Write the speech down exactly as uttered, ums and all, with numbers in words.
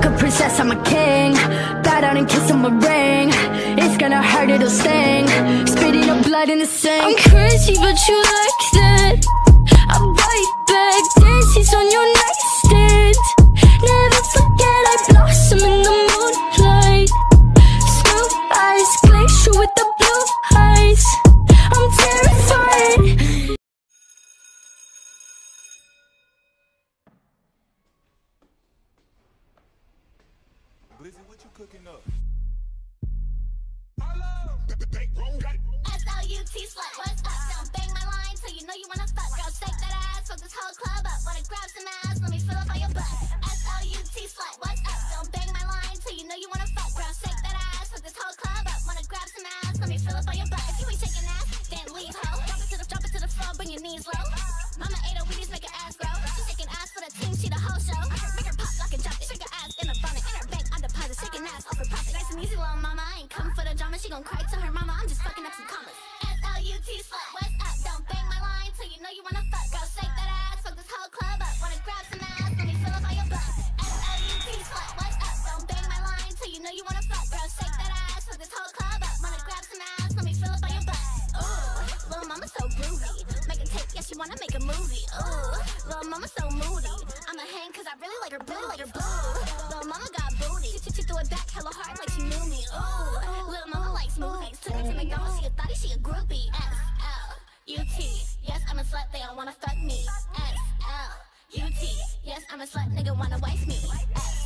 a princess, I'm a king. Bow down and kiss on my ring. It's gonna hurt, it'll sting. Spitting up blood in the sink. I'm crazy, but you like that. I'm right back, daisies on your nightstand. Never forget I blossom in the moonlight. Smooth eyes, glacier with the blue eyes. I'm terrified. Blizzy, what you cooking up? S L U T slut, what's up? Don't bang my line till you know you wanna fuck. Girl, shake that ass, fuck this whole club up. Wanna grab some ass, let me fill up all your butt. S L U T slut, what's up? Don't bang my line till you know you wanna fuck. Girl, shake that ass, fuck this whole club up. Wanna grab some ass, let me fill up all your butt. If you ain't shaking ass, then leave, ho. Drop it to the, drop it to the floor, bring your knees low. Mama ate her Wheaties, make her ass grow. She shaking ass for the team, she the whole show. Make her pop, lock and drop it. Shake her ass in a bonnet, in her bank, on deposit. Shaking ass off her profit. Nice and easy, little mama. I ain't come for the drama. She gon' cry to her mama. I'm just fucking up some commas. S L U T slut, what's up? Don't bang my line till you know you wanna fuck. Girl, shake that ass, fuck this whole club up. Wanna grab some ass, let me fill up all your butt. S L U T slut, what's up? Don't bang my line till you know you wanna fuck. Girl, shake that ass, fuck this whole club up. Wanna grab some ass, let me fill up all your butt. Ooh, little mama so groovy. Make a tape, yeah, she wanna make a movie. Ooh, little mama so moody. I'ma hang cause I really like her boo, like her boo. Little mama got booty. She, she, she threw it back hella hard like she knew me. Ooh, little mama likes movies. Took her to McDonald's, she a thotty, she a groupie. S L U T, yes, I'm a slut, they all wanna fuck me. S L U T, yes, I'm a slut, nigga wanna wife me. S